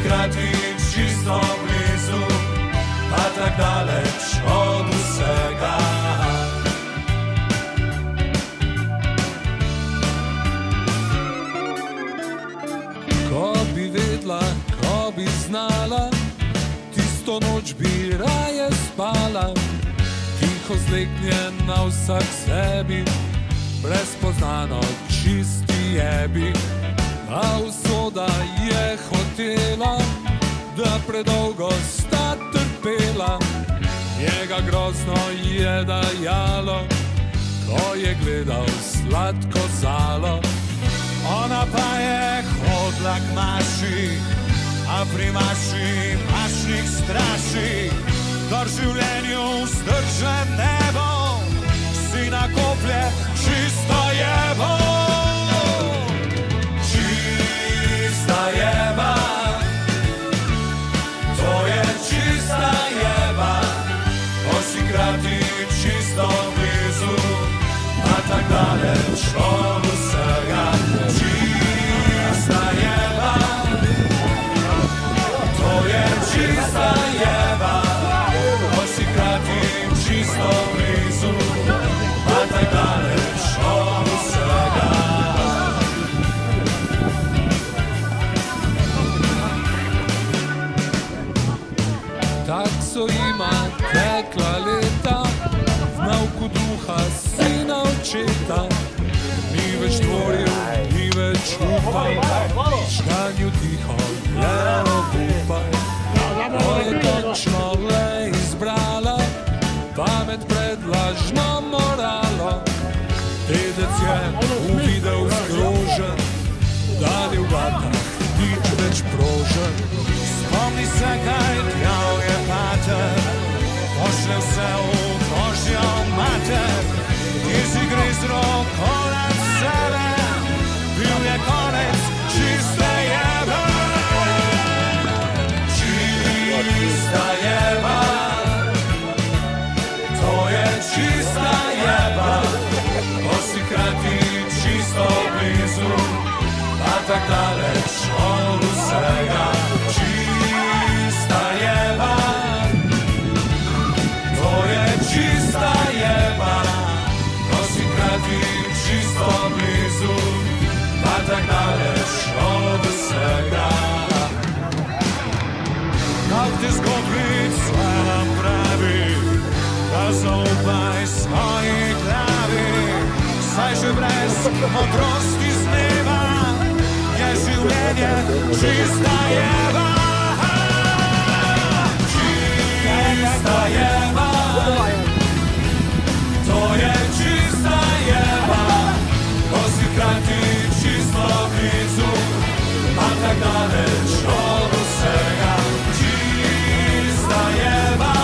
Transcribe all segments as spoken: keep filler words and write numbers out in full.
hkrati čisto blizu, pa tak daleč od vsega. Ko bi vedla, ko bi znala, tisto noč bi raje spala, tiho zleknjena vsak sebi, brezpoznano čisti jebi. A usoda je hotela, da predolgo sta trpela, njega grozno je dajalo, ko je gledal sladko zalo. Ona pa je hodla k maši, a pri maši mašnih straši, kar življenju vzdržen nebo, si nakoplje čisto jebo. Čista jeba, to je čista jeba, ko si krati čisto blizu, a tak daleč od vsega. Čista jeba, to je čista jeba, ko si krati čisto blizu, a tak daleč od vsega. Tak so jima tekla leta, v nauku duha sina očeta, ni več tvoril, ni več upal, škanju tiho le obupaj. To je točno le izbrala, pamet pred lažno moralo. Dedec je uvidel zgrožen, da ni v vatah nič več prožen. Spomni se, kaj djal je pater, pošle vse v božjo mater, izigri z roko nad sebe, bil je konec čiste jebe. Čista jeba, to je čista jeba, ko si hkrati čisto blizu, a tak daleč od vsega. Čista jeba, to je čista jeba, ko si hkrati čisto blizu, a tak daleč od vsega. Kak ti zgodbic sve nam pravi, da zaupaj svoji glavi, saj že brez modrosti z neba je življenje čista jeba. Čista jeba, to je čista jeba, ko si hkrati čisto blizu, a tak daleč od vsega. Čista jeba,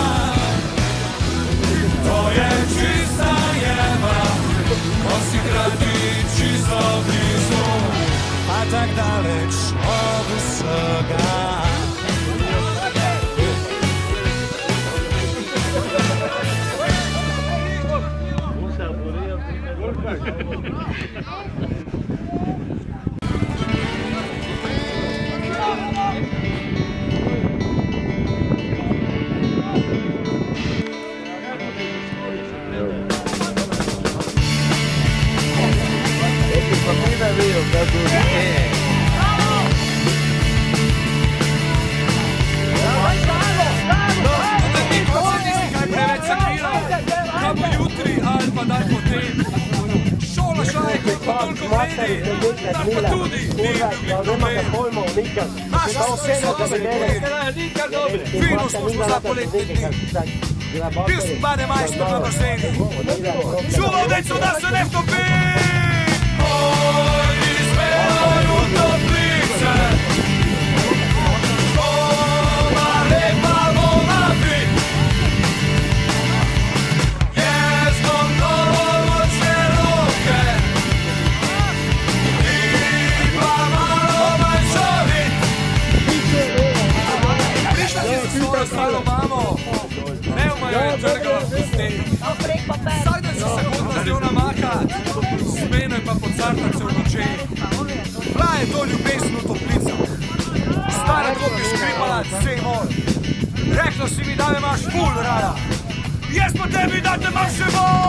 to je čista jeba, ko si hkrati čisto blizu, a tak daleč od vsega. Fino službo za poletni dni. Pjesm bane majstor na nošenju. Čuvam decu da se ne stopi! Oj, izmeloj u toplice, ova lepa vola bit, jeznom novomoćne ruke, i pa malo manjšovit. Prišla si za svojo staro mamo, Neuma joj je trgala pusti. Sajde si se hodila z njo namahat, s menoj pa pocartat se v noči. Bila je to ljubezno toplica, stara kot bi skripala vse mor. Rekla si mi, da me imaš ful rada. Jaz pa tebi, da te imaš še bolj.